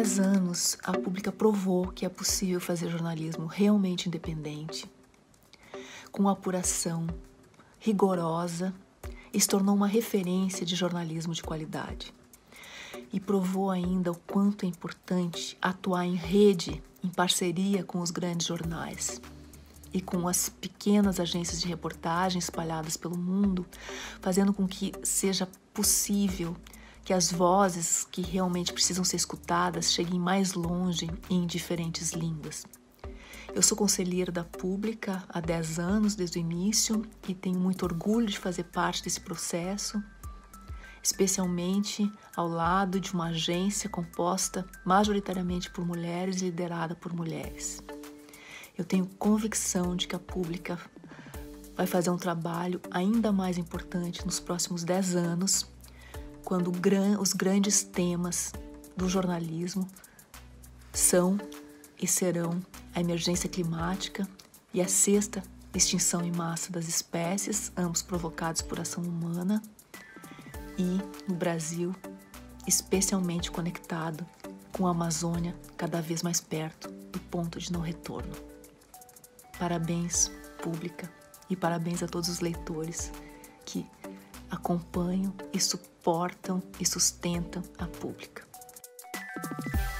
10 anos, a Pública provou que é possível fazer jornalismo realmente independente, com apuração rigorosa, e se tornou uma referência de jornalismo de qualidade. E provou ainda o quanto é importante atuar em rede, em parceria com os grandes jornais e com as pequenas agências de reportagem espalhadas pelo mundo, fazendo com que seja possível que as vozes que realmente precisam ser escutadas cheguem mais longe e em diferentes línguas. Eu sou conselheira da Pública há 10 anos, desde o início, e tenho muito orgulho de fazer parte desse processo, especialmente ao lado de uma agência composta majoritariamente por mulheres e liderada por mulheres. Eu tenho convicção de que a Pública vai fazer um trabalho ainda mais importante nos próximos 10 anos, quando os grandes temas do jornalismo são e serão a emergência climática e a sexta extinção em massa das espécies, ambos provocados por ação humana, e no Brasil, especialmente conectado com a Amazônia cada vez mais perto do ponto de não retorno. Parabéns, Pública, e parabéns a todos os leitores que acompanham e suportam e sustentam a Pública.